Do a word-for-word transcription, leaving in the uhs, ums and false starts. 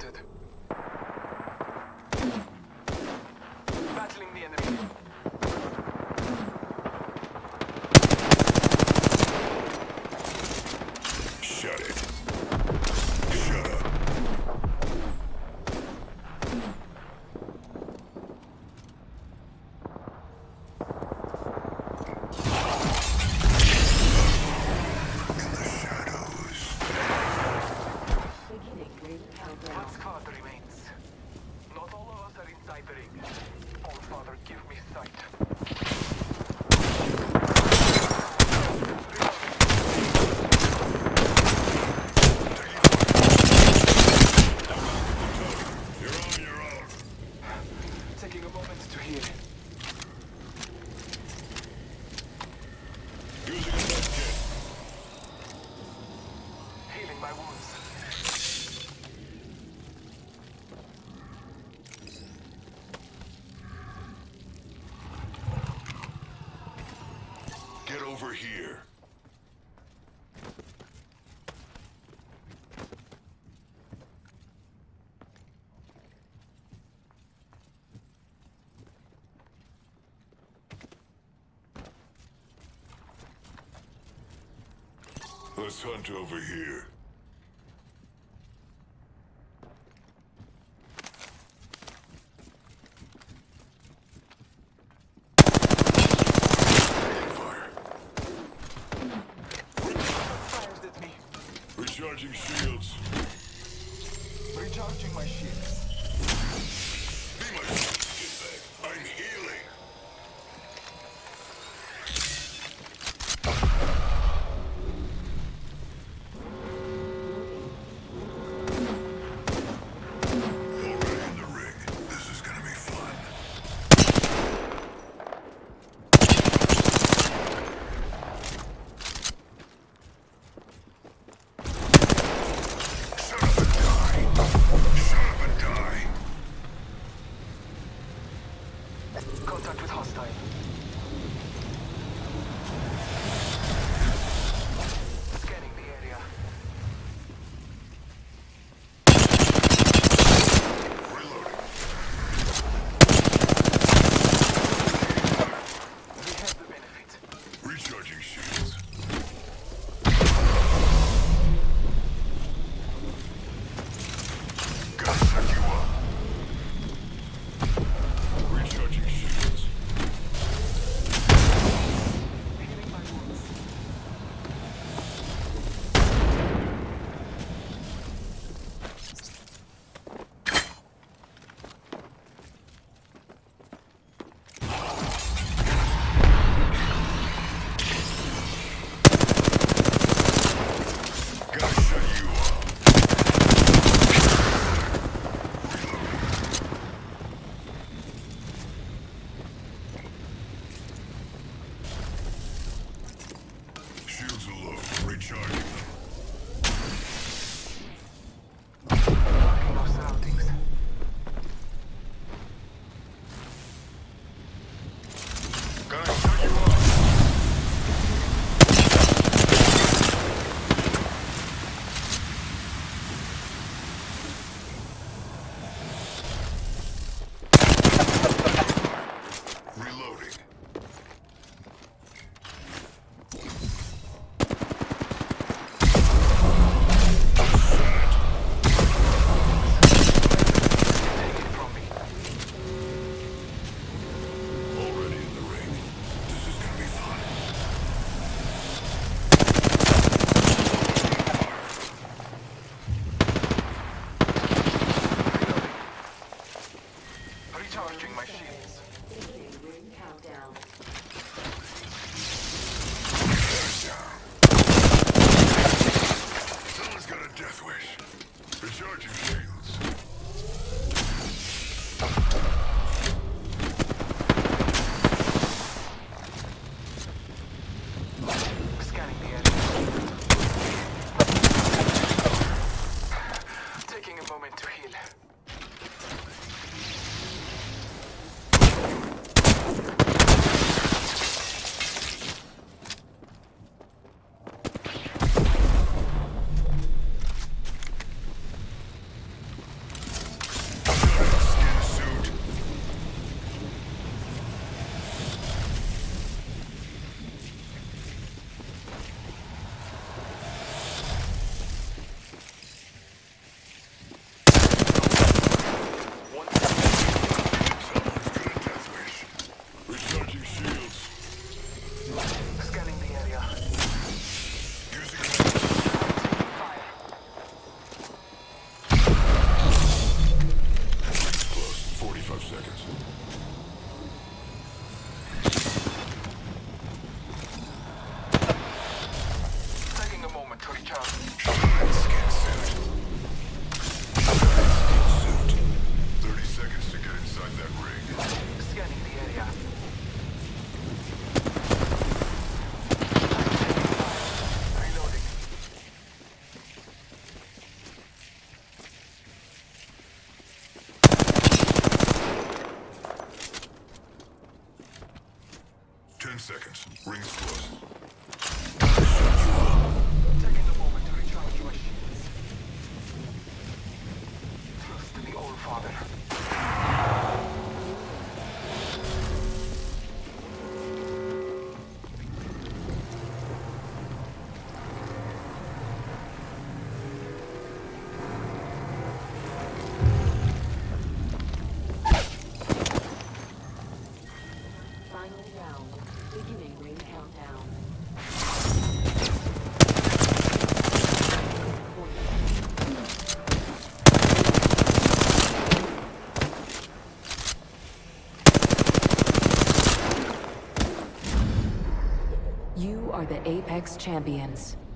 spotted. Battling the enemy. Shut it. Shut up. In the shadows. Beginning ring countdown. One squad remains. Not all of us are inside the ring. Oh, Father, give me sight. You're on your own. Taking a moment to heal. Using a med kit. Healing my wounds. Get over here. Let's hunt over here. Taking fire. Fires at me. Recharging shields. Recharging my shields. Be my shit bag. I'm healing. Already in the ring. This is gonna be fun. Shut up and die. Shut up and die. recharge. Scan suit. Scan suit. Thirty seconds to get inside that ring. Scanning the area. Reloading. Ten seconds. Ring's close. Taking a moment to recharge my shields. Trust in the All Father. Final round. Beginning ring countdown. You are the Apex Champions.